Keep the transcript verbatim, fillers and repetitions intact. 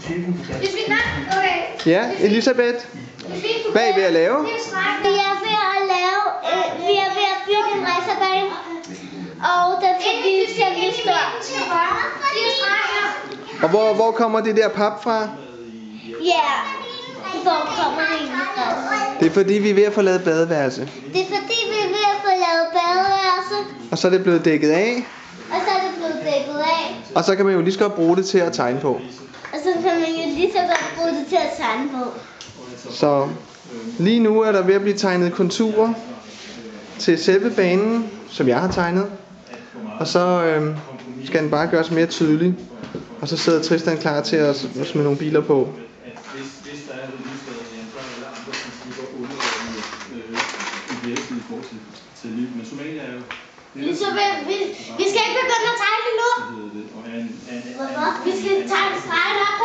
Hvis vi nej, okay. Ja, Elisabeth. Hvad er I ved at lave? Vi er ved at lave, øh, vi er ved at bygge en racerbane, og den skal blive til at blive stor. Og hvor, hvor kommer det der pap fra? Ja, hvor kommer det egentlig fra? Det er fordi vi er ved at få lavet badeværelse. Det er fordi vi er ved at få lavet badeværelse, Og så er det blevet dækket af. og så er det blevet dækket af. Og så kan man jo lige så godt bruge det til at tegne på. Og så kan man jo lige så godt bruge det til at tegne på. Så lige nu er der ved at blive tegnet konturer til selve banen, som jeg har tegnet. Og så øh, skal den bare gøres mere tydelig. Og så sidder Tristan klar til at smide nogle biler på. Elisabeth, vi, vi skal ikke begynde at tegne nu. Hvorfor? Vi skal tegne streget op